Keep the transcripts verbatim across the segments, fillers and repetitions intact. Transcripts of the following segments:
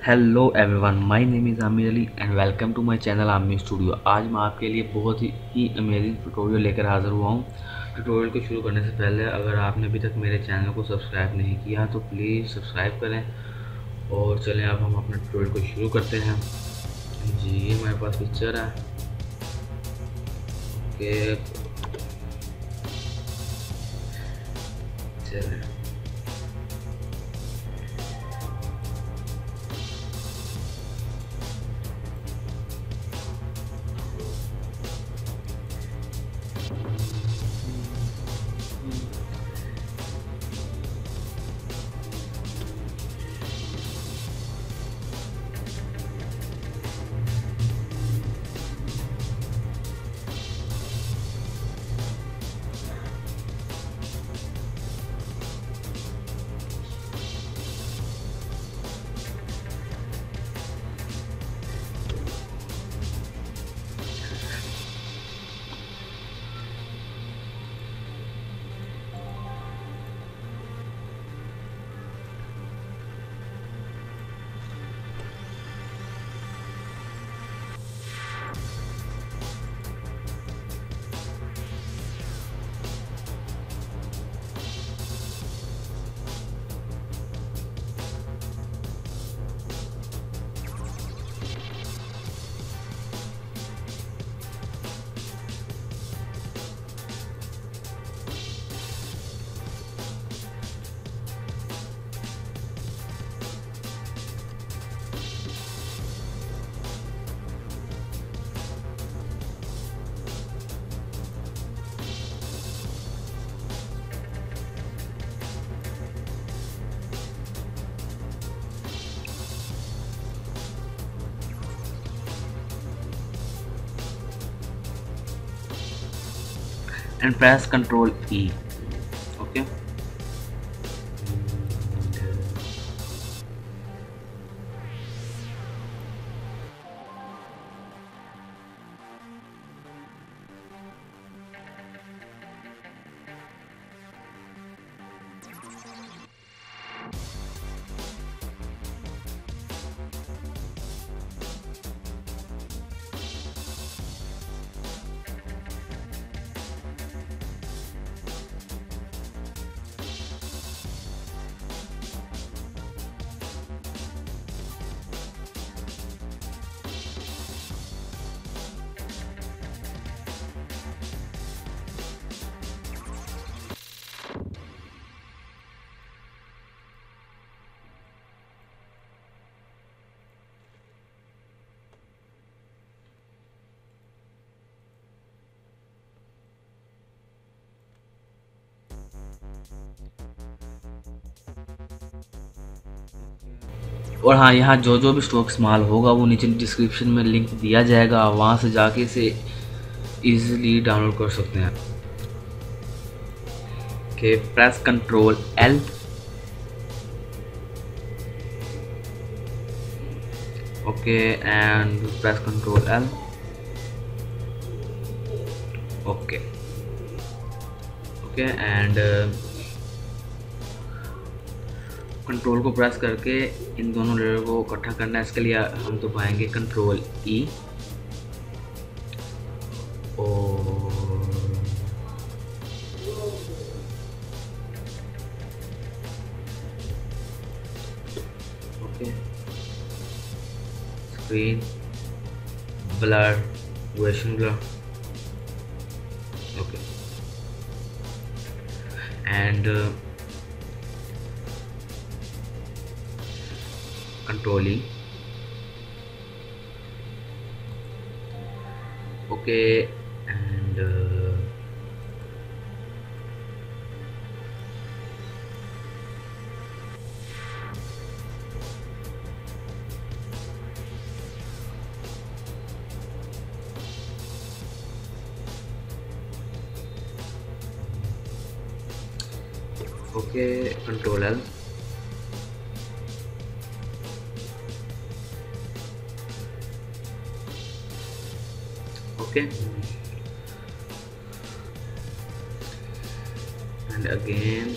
Hello everyone, my name is Aamir Ali and welcome to my channel Aamir studio. आज मैं आपके लिए बहुत ही अमेजिंग ट्यूटोरियल लेकर हाज़िर हुआ हूँ। ट्यूटोरियल को शुरू करने से पहले अगर आपने अभी तक मेरे चैनल को सब्सक्राइब नहीं किया तो प्लीज़ सब्सक्राइब करें। और चलें अब हम अपने ट्यूटोरियल को शुरू करते हैं। जी, ये हमारे पास पिक्चर है। ओके, चलें and press Control E. Okay. और हाँ, यहाँ जो जो भी स्टॉक इस्तेमाल होगा वो नीचे डिस्क्रिप्शन में लिंक दिया जाएगा, वहाँ से जाके इसे इजीली डाउनलोड कर सकते हैं। Okay, press control L. Okay, and press control L. Okay okay and control को प्रेस करके इन दोनों लेयर को इकट्ठा करना है। इसके लिए हम तो पाएंगे कंट्रोल ई और ओके, स्क्रीन ब्लर, वेशन blur. Okay, and Control E. Okay, and uh, okay, Control L. Okay, and again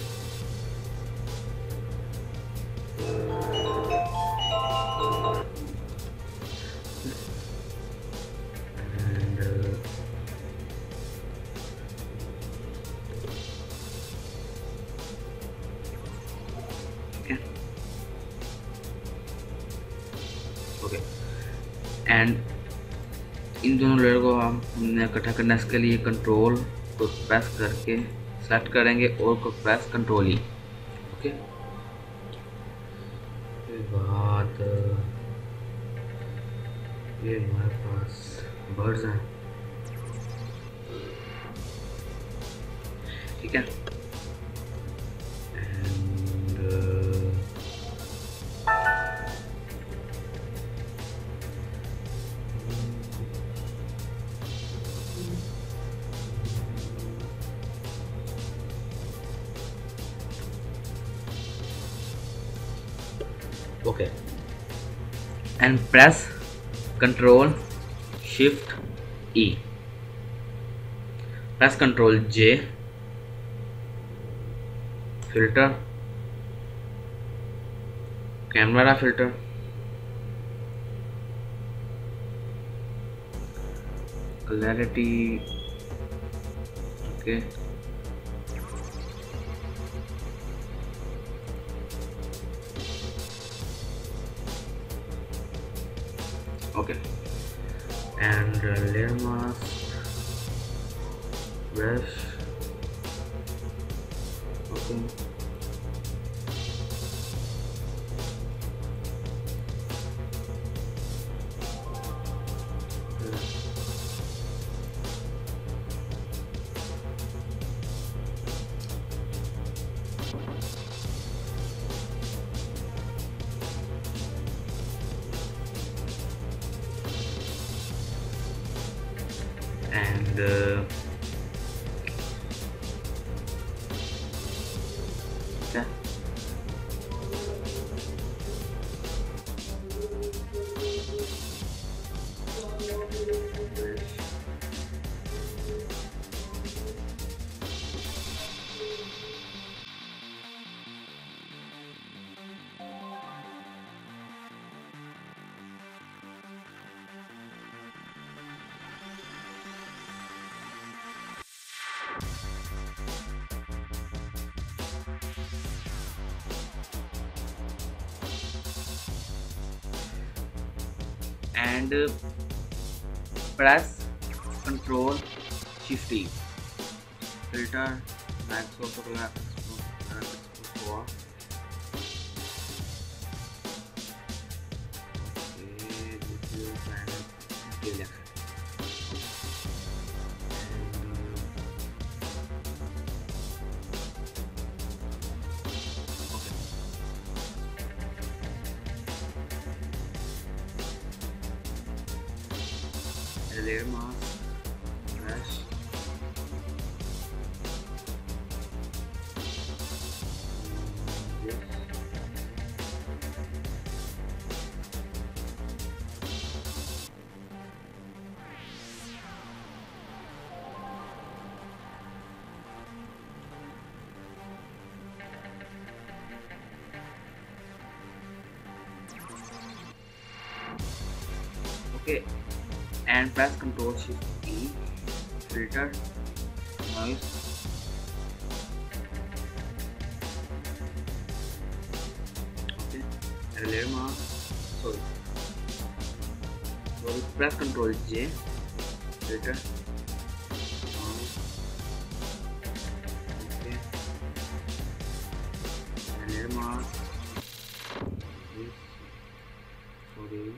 okay, and इन दोनों लेयर को हम हमने इकट्ठा करना है। इसके लिए कंट्रोल को प्रेस करके सेलेक्ट करेंगे और को प्रेस कंट्रोल ही। ओके, उसके बाद ये हमारे पास बर्ड्स हैं, ठीक है। And okay, and press control shift E, press control J, filter, camera filter, clarity, okay, okay, and layer mask, brush, okay, and uh, okay. And uh, press control shift E, filter, max also collapse for okay, this is and okay, layer mask, brush, this. Okay, and press control shift E, filter, noise, okay, and layer mask, sorry, sorry, press control J, filter, noise, okay, and layer mask, this, sorry.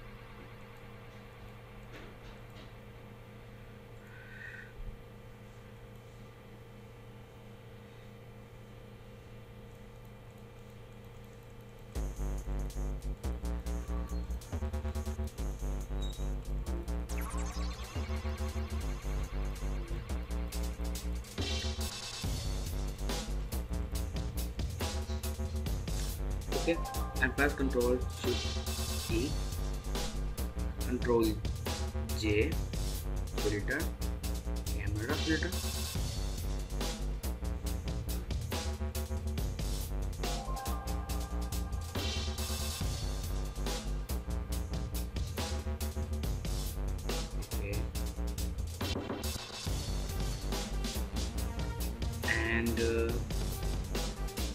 Okay, and press control shift E, control J, filter, camera filter, okay, and uh,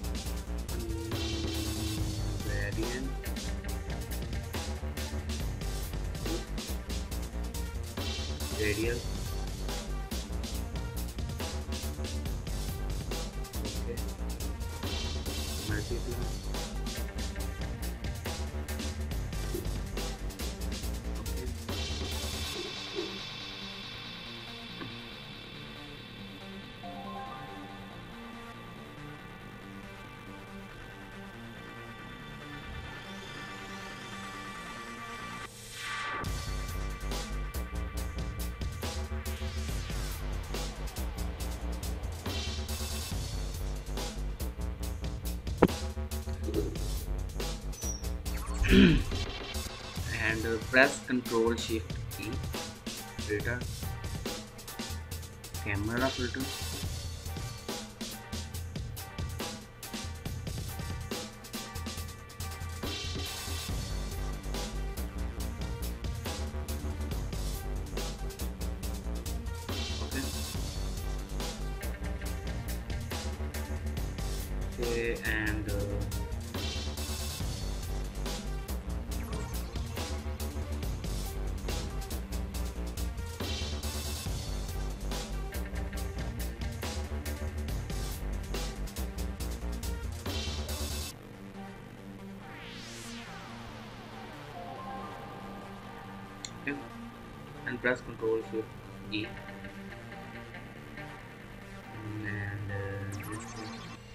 variant, radial. Okay, multiply. And uh, press Control Shift key. Filter, camera filter. Okay. Okay, and uh, okay, and press Control Shift E. And uh, this is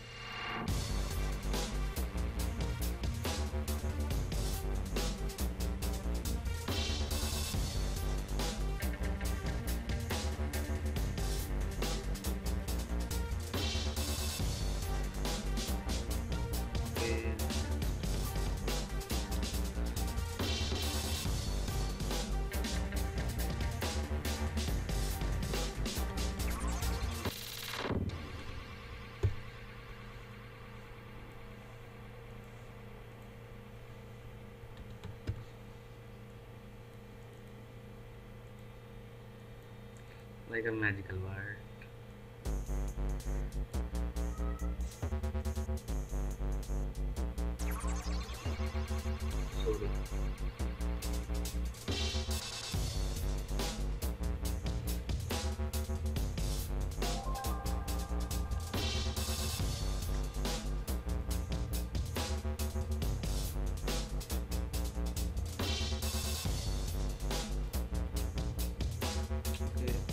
okay. Like a magical word. Sorry. Okay.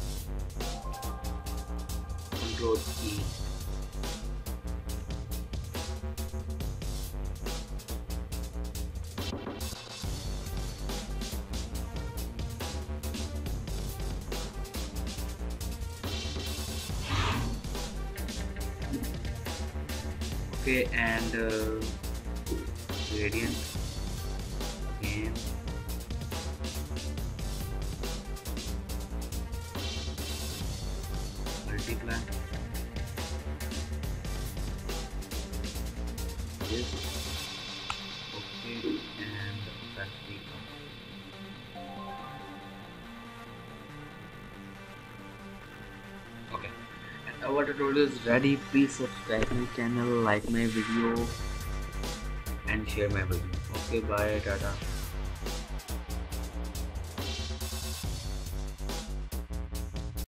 Control E. Okay, and uh, gradient again. Multiply this. Okay, and opacity. Okay, and our tutorial is ready. Please subscribe my channel, like my video, and share my video. Okay, bye, tata.